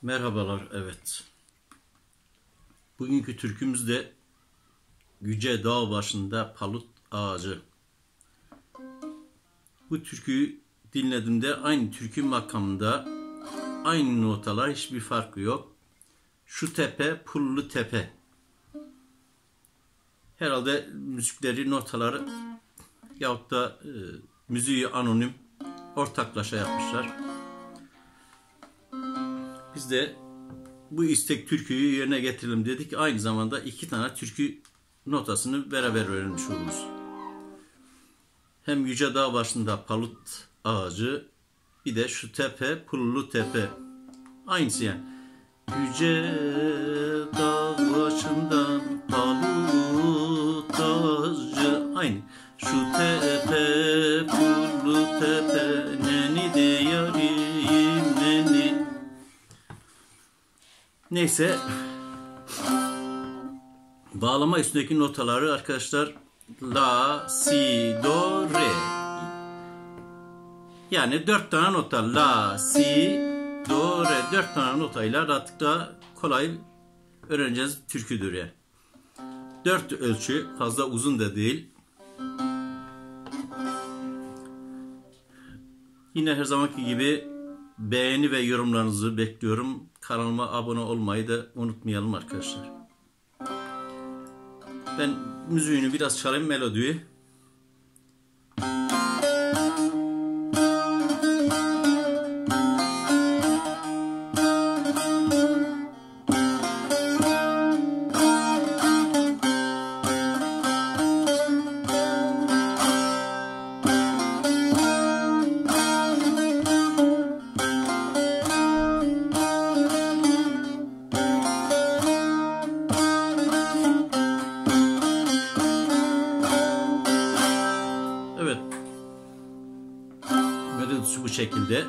Merhabalar, evet. Bugünkü türkümüz de Yüce Dağ Başında Palut Ağacı. Bu türküyü dinlediğimde aynı türkü makamında aynı notalar, hiçbir farkı yok. Şu tepe, pullu tepe. Herhalde müzikleri, notaları yahut da müziği anonim ortaklaşa yapmışlar. Biz de bu istek türküyü yerine getirelim dedik. Aynı zamanda iki tane türkü notasını beraber öğrenmiş oluruz. Hem Yüce Dağ Başında Palut Ağacı, bir de şu tepe, pullu tepe. Aynısı yani. Yüce Dağ Başında Palut Ağacı. Aynı. Şu tepe, pullu tepe, neni de yarim neni. Neyse, bağlama üstündeki notaları arkadaşlar la, si, do, re. Yani 4 tane nota, la, si, do, re, 4 tane notayla rahatlıkla kolay öğreneceğiz türküdür yani. 4 ölçü, fazla uzun da değil. Yine her zamanki gibi beğeni ve yorumlarınızı bekliyorum. Kanalıma abone olmayı da unutmayalım arkadaşlar. Ben müziğini biraz çalayım, melodiyi. Evet. Melodisi bu şekilde.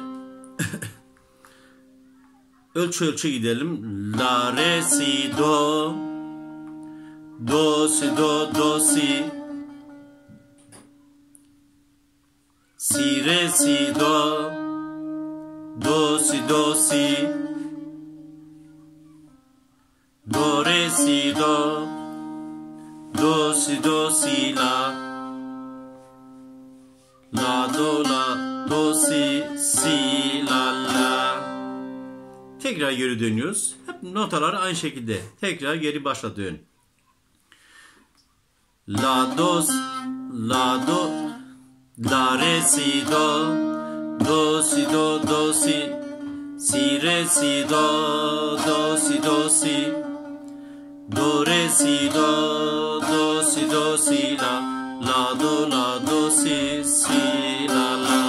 Ölçü gidelim. La, re, si, do. Do, si, do, do, si. Si, re, si, do. Do, si, do, si. Do, re, si, do. Do, si, do, si, la. La, do, la, do, si, la, la. Tekrar geri dönüyoruz. Hep notalar aynı şekilde. Tekrar geri başa dön. La, do, la, do, la, re, si, do. Do, si, do, do, si. Si, re, si, do. Do, si, do, si. Do, re, si, do. Do, si, do, si, la. La, do, si, la, la.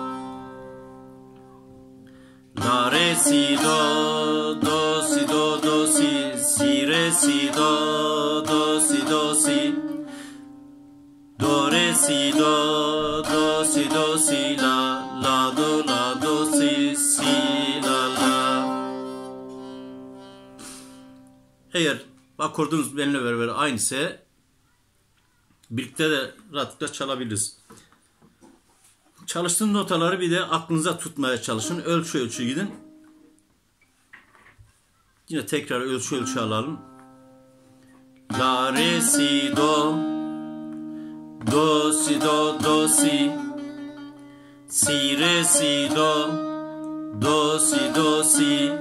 La, re, si, do, si, do, si. Si, re, si, do, si, do, si. Do, re, si, do, si, do, si, la. La, do, si, la, la. Eğer akordunuz benimle beraber aynıysa birlikte de rahatlıkla çalabiliriz. Çalıştığım notaları bir de aklınıza tutmaya çalışın. Ölçü gidin. Yine tekrar ölçü alalım. La, re, si, do. Do, si, do, si. Si, re, si, do. Do, si, si.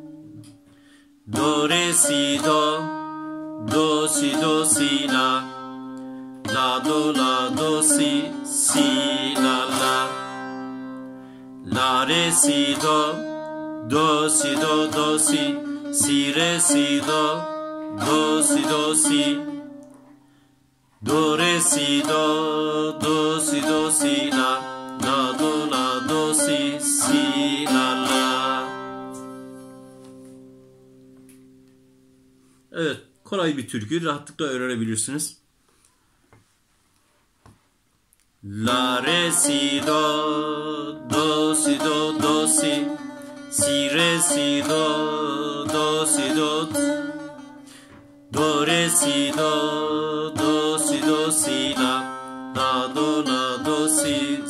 Do, re, si, do. Do, si, la. La, do, si, la, la. La, re, si, do. Do, si. Si, re, si, do. Do, si. Do, re, si, do, si, la. La, do, si, la, la. Evet, kolay bir türkü. Rahatlıkla öğrenebilirsiniz. La, re, si, do, si. Si, re, si, do, do, re, si, do, si, la. La, do,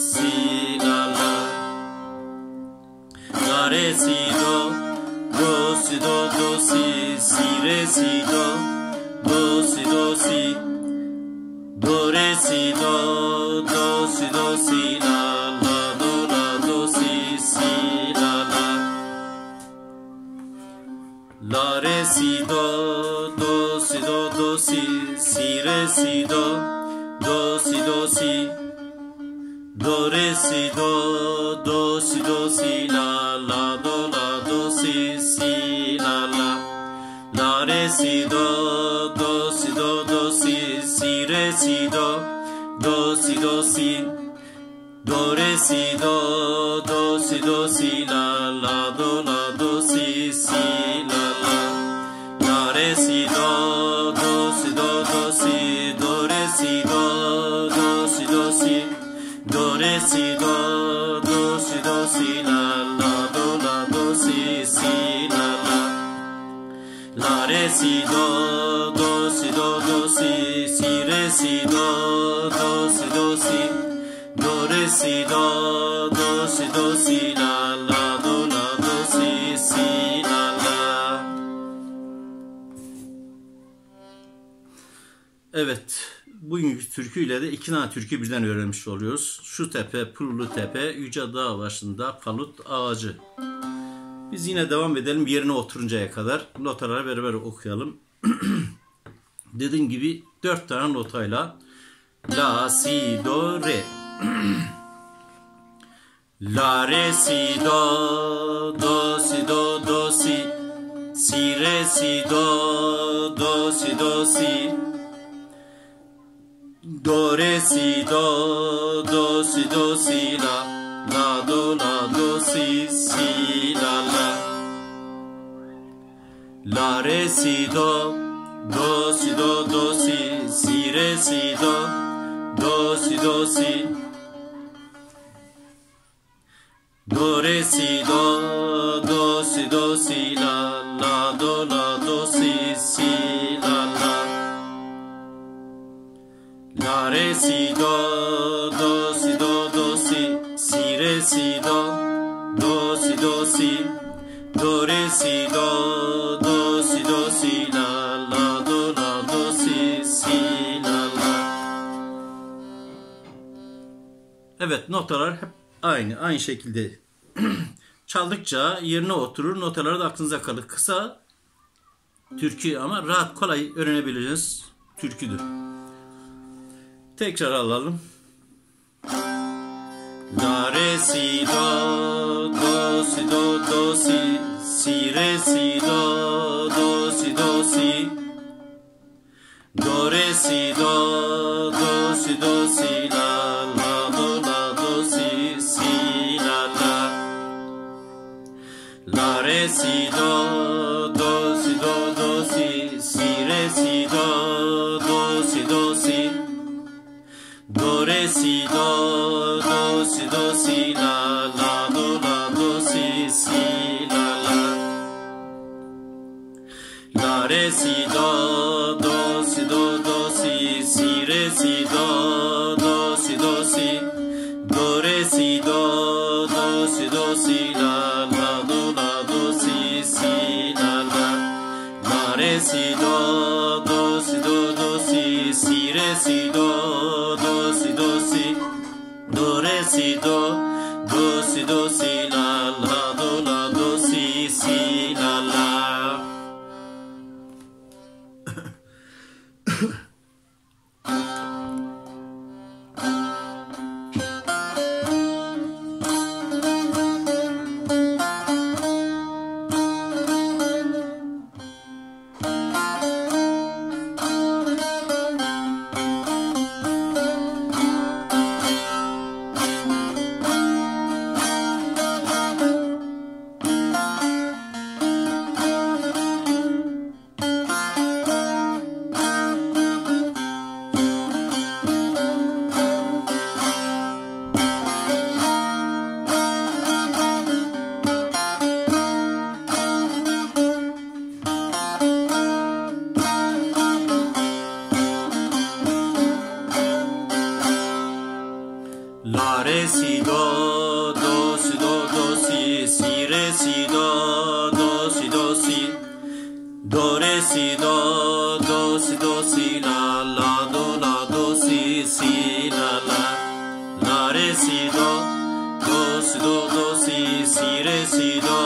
si, la, la. La, re, si, do, si do do si si re si do si do si do re si do si la do si la la re si do si re si do si do re si do si la do si la la re si do si re si do si do re si do si la do si la la re si do si do re si do si do re si do si la do si la la re si do si re si do si do re si do si la do si la la. Evet, bugünkü türküyle de iki tane türkü birden öğrenmiş oluyoruz. Şu tepe, Pullu Tepe, Yüce Dağ başında Palut Ağacı. Biz yine devam edelim yerine oturuncaya kadar. Notaları beraber okuyalım. Dediğim gibi 4 tane notayla La, Si, Do, Re. La, Re, Si, Do, Si, Do, Si. Si, Re, Si, Do, Si. Do, Re, Si, Do, Si, la, do, si, la, la. La, Re, Si, Do, si, Re, Si, Do, si. Do, Re, Si, Do, si, la, do, si, la, la. La, Re, Si, Do, si, Re, Si, Do, si. Do, Re, Si, Do, si, la, do, si, la, la. Evet, notalar hep aynı şekilde çaldıkça yerine oturur. Notaları da aklınıza kalır. Kısa türkü ama rahat, kolay öğrenebileceğiniz türküdür. Tekrar alalım. La, Re, Si, Do, si, Re, Si, Do, si. Do, Re, Si, Do, si, la, do, si, la, la. La, Re, Si, Do, si, Re, Si, Do, si. Do, Re, Si, Do, si, la, do, si, la, la. La, Re, Si, Do, si, Re, Si, Do, si. Do, Re, Si, Do, si, la, do, si, la, la. La, Re, Si, Do, si, Re, Si, Do, si. Do, Re, Si, Do, si, la, do, si, la, la. si. Do re si do, do si la, la do si la la. La re si do si re si do.